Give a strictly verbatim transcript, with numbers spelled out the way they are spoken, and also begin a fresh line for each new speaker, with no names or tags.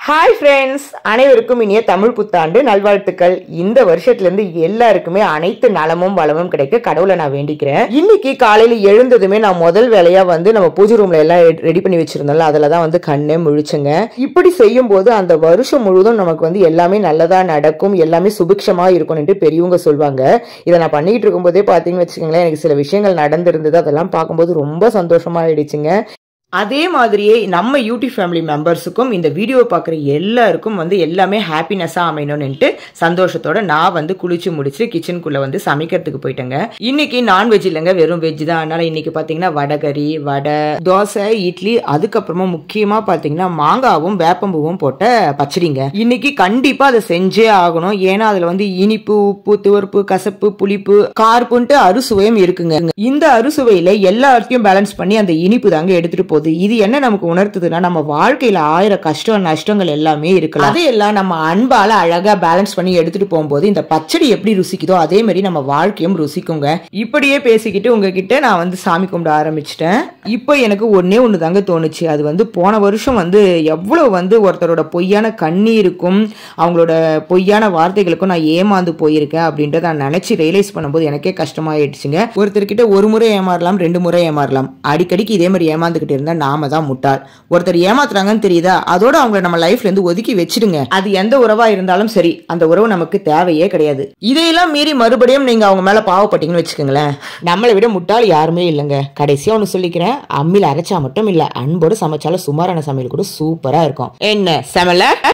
Hi friends, அனைவருக்கும் இனிய தமிழ் புத்தாண்டு நல்வாழ்த்துக்கள். இந்த வருஷத்துல இருந்து எல்லாருக்குமே அனைத்து நலமும் வளமும் கிடைக்க கடவுளை நான் வேண்டிக்கிறேன். இன்னைக்கு காலையில எழுந்ததுமே நான் முதல் வேலையா வந்து நம்ம பூஜை ரூம்ல எல்லாம் ரெடி பண்ணி வச்சிருந்தோம்ல, அதுலதான் வந்து கண்ணே முழிச்சுங்க. இப்படி செய்யும் போது அந்த வருஷம் முழுவதும் நமக்கு வந்து எல்லாமே நல்லதா நடக்கும், எல்லாமே சுபிக்ஷமா இருக்கும்னு பெரியவங்க சொல்லுவாங்க. இதை நான் பண்ணிட்டு இருக்கும் போதே பாத்தீங்கன்னு வச்சுக்கோங்களேன், எனக்கு சில விஷயங்கள் நடந்திருந்தது. அதெல்லாம் பார்க்கும்போது ரொம்ப சந்தோஷமா ஆயிடுச்சுங்க. அதே மாதிரியே நம்ம யூடியூப் ஃபேமிலி மெம்பர்ஸுக்கும் இந்த வீடியோ பார்க்குற எல்லாருக்கும் வந்து எல்லாமே ஹாப்பினஸாக அமையணும்னுட்டு சந்தோஷத்தோட நான் வந்து குளிச்சு முடிச்சு கிச்சனுக்குள்ளே வந்து சமைக்கிறதுக்கு போயிட்டேங்க. இன்னைக்கு நான்வெஜ் இல்லைங்க, வெறும் வெஜ் தான். அதனால இன்னைக்கு பார்த்தீங்கன்னா வடகறி, வடை, தோசை, இட்லி, அதுக்கப்புறமா முக்கியமாக பார்த்தீங்கன்னா மாங்காவும் வேப்பம்பூவும் போட்ட பச்சடிங்க. இன்னைக்கு கண்டிப்பாக அதை செஞ்சே ஆகணும். ஏன்னா அதில் வந்து இனிப்பு, உப்பு, துவர்ப்பு, கசப்பு, புளிப்பு, கார்ப்புன்ட்டு அறுசுவையும் இருக்குங்க. இந்த அறுசுவையில் எல்லாத்தையும் பேலன்ஸ் பண்ணி அந்த இனிப்பு தாங்க எடுத்துட்டு போகுது. இது என்ன நமக்கு உணர்த்துதுன்னா, நம்ம வாழ்க்கையில ஆயிரம் கஷ்டம் நஷ்டங்கள் எல்லாமே இருக்கலாம், அதையெல்லாம் நம்ம அன்பால அழகா பேலன்ஸ் பண்ணி எடுத்துட்டு போகும்போது இந்த பச்சடி எப்படி ருசிக்குதோ அதே மாதிரி நம்ம வாழ்க்கையும் ருசிக்குங்க. இப்படியே பேசிக்கிட்டு உங்ககிட்ட நான் வந்து சாமி கும்பிட ஆரம்பிச்சிட்டேன். இப்போ எனக்கு ஒன்னே ஒண்ணு தாங்க தோணுச்சு. அது வந்து போன வருஷம் வந்து எவ்வளவு வந்து ஒருத்தரோட பொய்யான கண்ணீருக்கும் அவங்களோட பொய்யான வார்த்தைகளுக்கும் நான் ஏமாந்து போயிருக்கேன் அப்படின்றத நான் நினைச்சு ரியலைஸ் பண்ணும்போது எனக்கே கஷ்டமாயிடுச்சுங்க. ஒருத்தர்கிட்ட ஒரு முறை ஏமாறலாம், ரெண்டு முறை ஏமாறலாம், அடிக்கடிக்கு இதே மாதிரி ஏமாந்துகிட்டு இருந்தா நாம தான் முட்டாள். ஒருத்தர் ஏமாத்துறாங்கன்னு தெரியுதா, அதோட அவங்களை நம்ம லைஃப்ல இருந்து ஒதுக்கி வச்சிடுங்க. அது எந்த உறவா இருந்தாலும் சரி, அந்த உறவு நமக்கு தேவையே கிடையாது. இதையெல்லாம் மீறி மறுபடியும் நீங்க அவங்க மேல பாவப்பட்டீங்கன்னு வச்சுக்கோங்களேன், நம்மளை விட முட்டாள் யாருமே இல்லைங்க. கடைசியா ஒண்ணு சொல்லிக்கிறேன், அம்மில அரைச்சா மட்டும் இல்ல, அன்போடு சமைச்சாலும் சுமாரான சமையல் கூட சூப்பரா இருக்கும். என்ன சமையல?